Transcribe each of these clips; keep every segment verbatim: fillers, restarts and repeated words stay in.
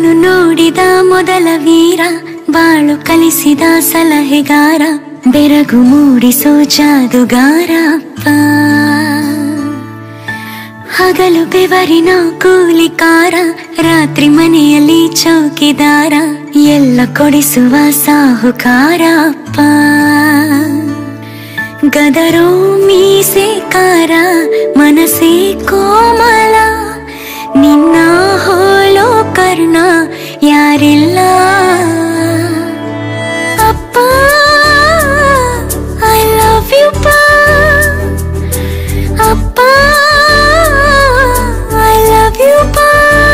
ನಾನು ನೋಡಿದ ಮೊದಲ ವೀರ, ಬಾಳು ಕಲಿಸಿದ ಸಲಹೆಗಾರ, ಬೆರಗು ಮೂಡಿಸೋ ಜಾದುಗಾರ ಅಪ್ಪ. ಹಗಲು ಬೆವರಿನ ಕೂಲಿಕಾರ, ರಾತ್ರಿ ಮನೆಯಲ್ಲಿ ಚೌಕಿದಾರ, ಎಲ್ಲ ಕೊಡಿಸುವ ಸಾಹುಕಾರ ಅಪ್ಪ. ಗದರೋ ಮೀಸೆಕಾರ, ಮನಸ್ಸೇ ಕೋಮಲ, ನಿನ್ನ ಹೋಲೋ ಕರ್ಣ ಯಾರಿಲ್ಲ ಅಪ್ಪ. ಐ ಲವ್ ಯು ಪಾ ಅಪ್ಪ, ಐ ಲವ್ ಯು ಪಾ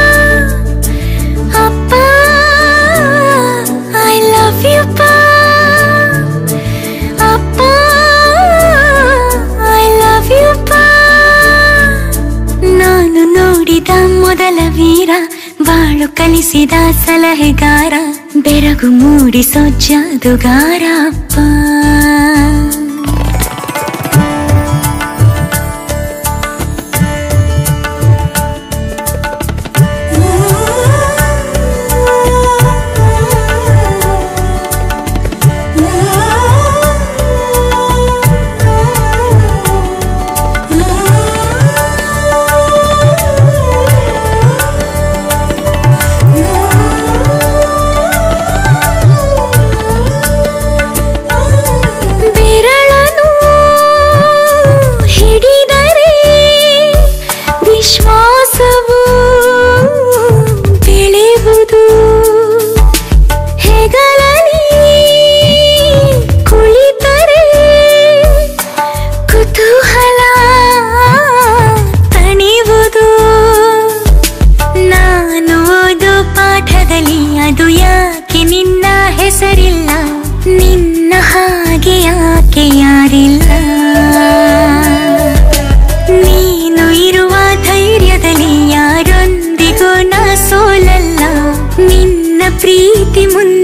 ಅಪ್ಪ, ಐ ಲವ್ ಯು ಪಾ ಅಪ್ಪ, ಐ ಲವ್ ಯು ಪಾ. ನಾನು ನೋಡಿದ ಮೊದಲ ವೀರ, ಬಾಳು ಕಲಿಸಿದ ಸಲಹೆಗಾರ, ಬೆರಗು ಮೂಡಿಸೋ ಜಾದುಗಾರ ಅಪ್ಪ. ವಿಶ್ವಾಸವು ಬೆಳೆಯುವುದು, ಹೆಗಲಲ್ಲಿ ಕುಳಿತರೆ ಕುತೂಹಲ ತಣಿಯುವುದು. ನಾನು ಓದೋ ಪಾಠದಲ್ಲಿ ಅದು ಯಾಕೆ ನಿನ್ನ ಹೆಸರಿಲ್ಲ, ನಿನ್ನ ಹಾಗೆ ಯಾಕೆ ಯಾರಿಲ್ಲ. ನೀನು ಇರುವ ಧೈರ್ಯದಲ್ಲಿ ಯಾರೊಂದಿಗೂ ನಾ ಸೋಲಲ್ಲ, ನಿನ್ನ ಪ್ರೀತಿ ಮುಂದೆ